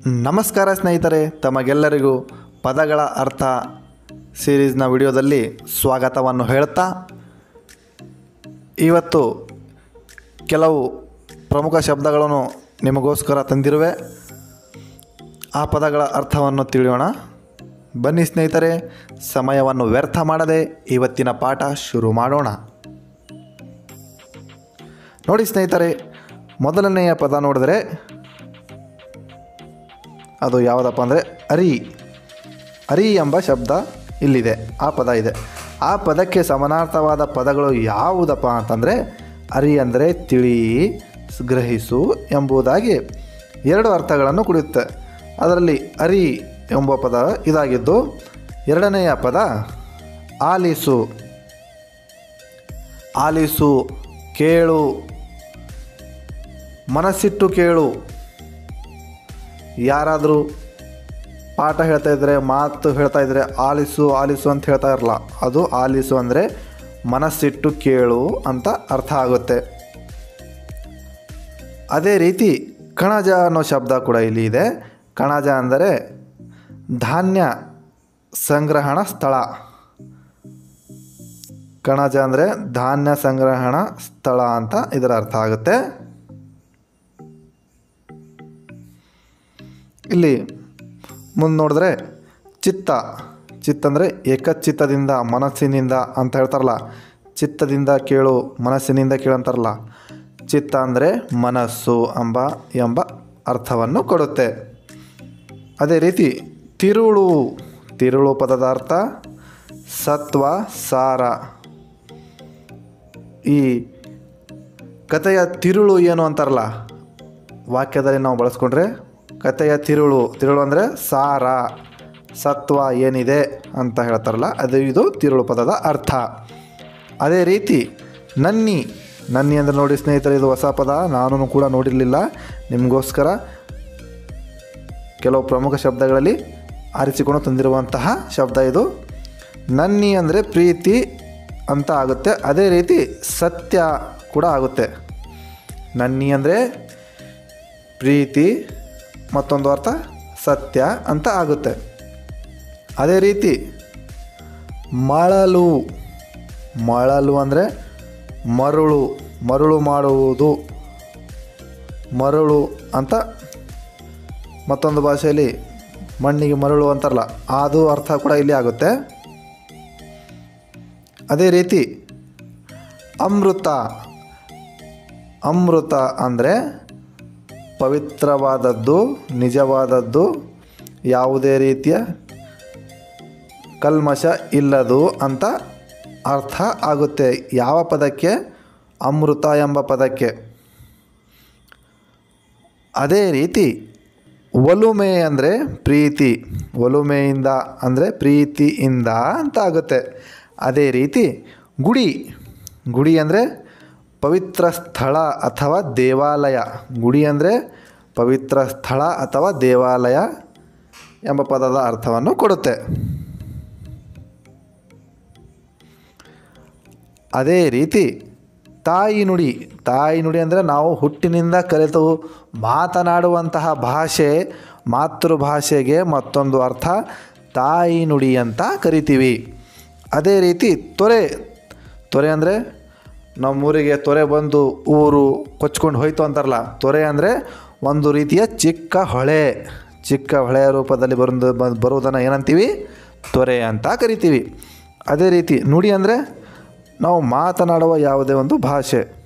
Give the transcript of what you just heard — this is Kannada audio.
ನಮಸ್ಕಾರ ಸ್ನೇಹಿತರೆ, ತಮಗೆಲ್ಲರಿಗೂ ಪದಗಳ ಅರ್ಥ ಸೀರೀಸ್ನ ವಿಡಿಯೋದಲ್ಲಿ ಸ್ವಾಗತವನ್ನು ಹೇಳುತ್ತಾ, ಇವತ್ತು ಕೆಲವು ಪ್ರಮುಖ ಶಬ್ದಗಳನ್ನು ನಿಮಗೋಸ್ಕರ ತಂದಿರುವೆ. ಆ ಪದಗಳ ಅರ್ಥವನ್ನು ತಿಳಿಯೋಣ. ಬನ್ನಿ ಸ್ನೇಹಿತರೆ, ಸಮಯವನ್ನು ವ್ಯರ್ಥ ಮಾಡದೆ ಇವತ್ತಿನ ಪಾಠ ಶುರು ಮಾಡೋಣ. ನೋಡಿ ಸ್ನೇಹಿತರೆ, ಮೊದಲನೆಯ ಪದ ನೋಡಿದರೆ ಅದು ಯಾವುದಪ್ಪ ಅಂದರೆ ಅರಿ. ಅರಿ ಎಂಬ ಶಬ್ದ ಇಲ್ಲಿದೆ, ಆ ಪದ ಇದೆ. ಆ ಪದಕ್ಕೆ ಸಮಾನಾರ್ಥವಾದ ಪದಗಳು ಯಾವುದಪ್ಪ ಅಂತಂದರೆ, ಅರಿ ಅಂದರೆ ತಿಳಿ, ಗ್ರಹಿಸು ಎಂಬುದಾಗಿ ಎರಡು ಅರ್ಥಗಳನ್ನು ಕೊಡುತ್ತೆ. ಅದರಲ್ಲಿ ಅರಿ ಎಂಬ ಪದ ಇದಾಗಿದ್ದು, ಎರಡನೆಯ ಪದ ಆಲಿಸು. ಆಲಿಸು, ಕೇಳು, ಮನಸ್ಸಿಟ್ಟು ಕೇಳು. ಯಾರಾದರೂ ಪಾಠ ಹೇಳ್ತಾ ಇದ್ದರೆ, ಮಾತು ಹೇಳ್ತಾ ಇದ್ದರೆ ಆಲಿಸು ಆಲಿಸು ಅಂತ ಹೇಳ್ತಾ ಇರಲ್ಲ. ಅದು ಆಲಿಸು ಅಂದರೆ ಮನಸ್ಸಿಟ್ಟು ಕೇಳು ಅಂತ ಅರ್ಥ ಆಗುತ್ತೆ. ಅದೇ ರೀತಿ ಕಣಜ ಅನ್ನೋ ಶಬ್ದ ಕೂಡ ಇಲ್ಲಿ ಇದೆ. ಕಣಜ ಅಂದರೆ ಧಾನ್ಯ ಸಂಗ್ರಹಣ ಸ್ಥಳ. ಕಣಜ ಅಂದರೆ ಧಾನ್ಯ ಸಂಗ್ರಹಣ ಸ್ಥಳ ಅಂತ ಇದರ ಅರ್ಥ ಆಗುತ್ತೆ. ಇಲ್ಲಿ ಮುಂದೆ ನೋಡಿದ್ರೆ ಚಿತ್ತ. ಚಿತ್ತ ಅಂದರೆ ಏಕಚಿತ್ತದಿಂದ, ಮನಸ್ಸಿನಿಂದ ಅಂತ ಹೇಳ್ತಾರಲ್ಲ. ಚಿತ್ತದಿಂದ ಕೇಳು, ಮನಸ್ಸಿನಿಂದ ಕೇಳು ಅಂತಾರಲ್ಲ. ಚಿತ್ತ ಅಂದರೆ ಮನಸ್ಸು ಎಂಬ ಅರ್ಥವನ್ನು ಕೊಡುತ್ತೆ. ಅದೇ ರೀತಿ ತಿರುಳು. ತಿರುಳು ಪದದ ಅರ್ಥ ಸತ್ವ, ಸಾರ. ಈ ಕಥೆಯ ತಿರುಳು ಏನು ಅಂತಾರಲ್ಲ, ವಾಕ್ಯದಲ್ಲಿ ನಾವು ಬಳಸ್ಕೊಂಡ್ರೆ ಕಥೆಯ ತಿರುಳು. ತಿರುಳು ಅಂದರೆ ಸಾರ, ಸತ್ವ ಏನಿದೆ ಅಂತ ಹೇಳ್ತಾರಲ್ಲ, ಇದು ತಿರುಳು ಪದದ ಅರ್ಥ. ಅದೇ ರೀತಿ ನನ್ನಿ. ನನ್ನಿ ಅಂದರೆ ನೋಡಿ ಸ್ನೇಹಿತರೆ, ಇದು ಹೊಸ ಪದ, ನಾನು ಕೂಡ ನೋಡಿರಲಿಲ್ಲ. ನಿಮಗೋಸ್ಕರ ಕೆಲವು ಪ್ರಮುಖ ಶಬ್ದಗಳಲ್ಲಿ ಆರಿಸಿಕೊಂಡು ತಂದಿರುವಂತಹ ಶಬ್ದ ಇದು. ನನ್ನಿ ಅಂದರೆ ಪ್ರೀತಿ ಅಂತ ಆಗುತ್ತೆ. ಅದೇ ರೀತಿ ಸತ್ಯ ಕೂಡ ಆಗುತ್ತೆ. ನನ್ನಿ ಅಂದರೆ ಪ್ರೀತಿ, ಮತ್ತೊಂದು ಅರ್ಥ ಸತ್ಯ ಅಂತ ಆಗುತ್ತೆ. ಅದೇ ರೀತಿ ಮಳಲು. ಮಳಲು ಅಂದರೆ ಮರುಳು, ಮರುಳು ಮಾಡುವುದು. ಮರುಳು ಅಂತ ಮತ್ತೊಂದು ಭಾಷೆಯಲ್ಲಿ ಮಣ್ಣಿಗೆ ಮರುಳು ಅಂತಾರಲ್ಲ, ಅದು ಅರ್ಥ ಕೂಡ ಇಲ್ಲಿ ಆಗುತ್ತೆ. ಅದೇ ರೀತಿ ಅಮೃತ. ಅಮೃತ ಅಂದರೆ ಪವಿತ್ರವಾದದ್ದು, ನಿಜವಾದದ್ದು, ಯಾವುದೇ ರೀತಿಯ ಕಲ್ಮಶ ಇಲ್ಲದು ಅಂತ ಅರ್ಥ ಆಗುತ್ತೆ. ಯಾವ ಪದಕ್ಕೆ? ಅಮೃತ ಎಂಬ ಪದಕ್ಕೆ. ಅದೇ ರೀತಿ ಒಲುಮೆ ಅಂದರೆ ಪ್ರೀತಿ. ಒಲುಮೆಯಿಂದ ಅಂದರೆ ಪ್ರೀತಿಯಿಂದ ಅಂತ ಆಗುತ್ತೆ. ಅದೇ ರೀತಿ ಗುಡಿ. ಗುಡಿ ಅಂದರೆ ಪವಿತ್ರ ಸ್ಥಳ ಅಥವಾ ದೇವಾಲಯ. ಗುಡಿ ಅಂದರೆ ಪವಿತ್ರ ಸ್ಥಳ ಅಥವಾ ದೇವಾಲಯ ಎಂಬ ಪದದ ಅರ್ಥವನ್ನು ಕೊಡುತ್ತೆ. ಅದೇ ರೀತಿ ತಾಯಿ ನುಡಿ. ತಾಯಿ ನುಡಿ ಅಂದರೆ ನಾವು ಹುಟ್ಟಿನಿಂದ ಕಲಿತು ಮಾತನಾಡುವಂತಹ ಭಾಷೆ, ಮಾತೃಭಾಷೆಗೆ ಮತ್ತೊಂದು ಅರ್ಥ ತಾಯಿ ನುಡಿ ಅಂತ ಕರಿತೀವಿ. ಅದೇ ರೀತಿ ತೊರೆ. ತೊರೆ ಅಂದರೆ ನಮ್ಮೂರಿಗೆ ತೊರೆ ಬಂದು ಊರು ಕೊಚ್ಕೊಂಡು ಹೋಯ್ತು ಅಂತಾರಲ್ಲ. ತೊರೆ ಅಂದರೆ ಒಂದು ರೀತಿಯ ಚಿಕ್ಕ ಹೊಳೆ. ಚಿಕ್ಕ ಹೊಳೆಯ ರೂಪದಲ್ಲಿ ಬರುವುದನ್ನು ಏನಂತೀವಿ? ತೊರೆ ಅಂತ ಕರಿತೀವಿ. ಅದೇ ರೀತಿ ನುಡಿ ಅಂದರೆ ನಾವು ಮಾತನಾಡುವ ಯಾವುದೇ ಒಂದು ಭಾಷೆ.